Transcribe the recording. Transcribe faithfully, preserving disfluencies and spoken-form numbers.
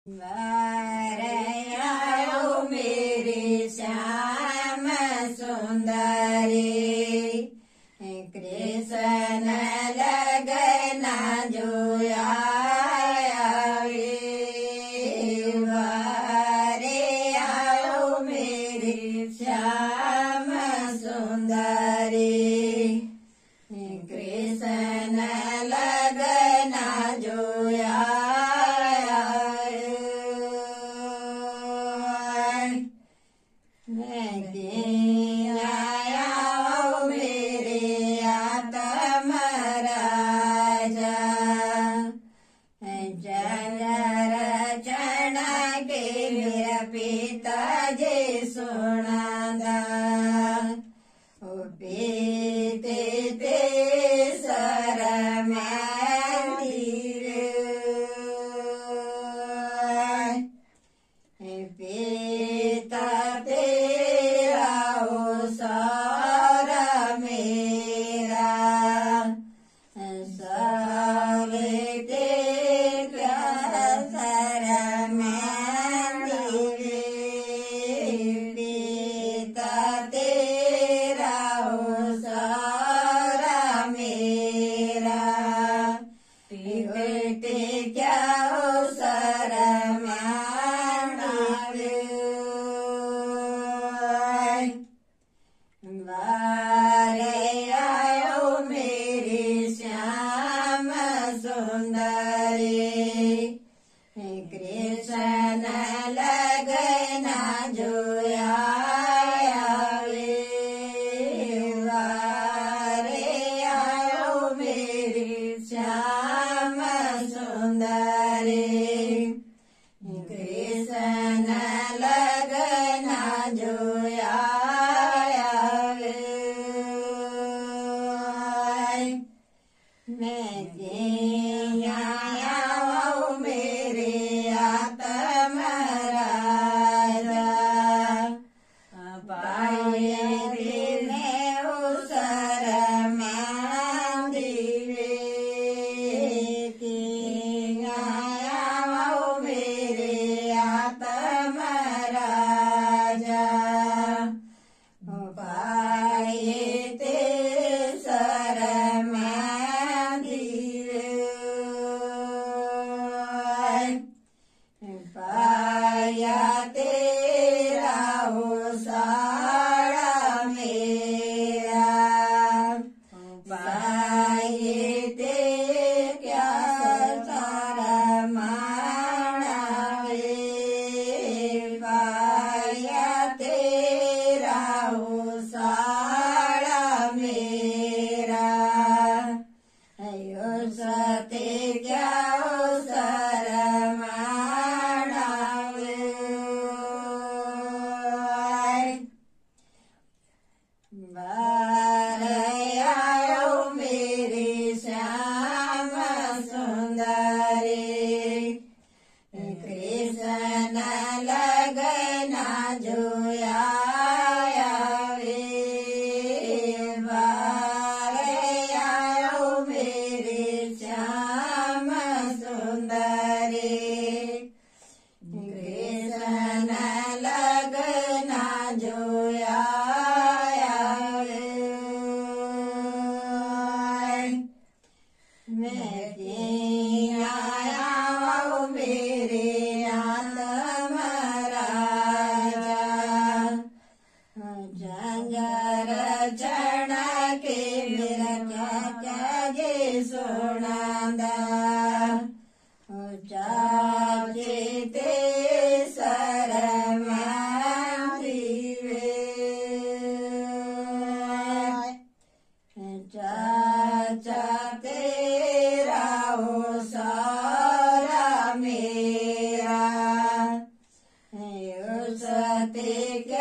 वारयाओ मेरे श्याम सुंदरी, कृष्ण लगना जोया वारयाओ मेरे श्याम सुंदरी, कृष्ण लगना जोया आया मेरे आत्म राजा, जग रचना के मेरा पिताजी सुनादा, पीते ते सर पिता तेरा ओ सारा मेरा, सारे ते सर पिता तेरा ओ सारा मेरा, पिते क्या ओ सर वारयाओ मेरे श्याम सुंदरी, कृष्ण लगना जोया वारयाओ मेरे श्याम सुंदरी, कृष्ण लगना जोया मैं आया मेरे आत्म राजा, पाए दिने उसर मंदिरे, आया मेरे आत्म राजा, पाए ते सर पाया तेरा हो सारा मेरा, पाए ते क्या सारा माना पाया तेरा हो सारा मेरा, अयो सते क्या हो सर वारयाओ मेरे श्याम सुंदरी, कृष्ण लगना जोया वारयाओ मेरे श्याम सुंदरी, कृष्ण लगना जोया मैं आया मेरे आत्म राजा, जंगर चढ़ा के मेरा क्या जे सुनादा, चाचे ते सर चाचा तेरा हो सारा मेरा, सते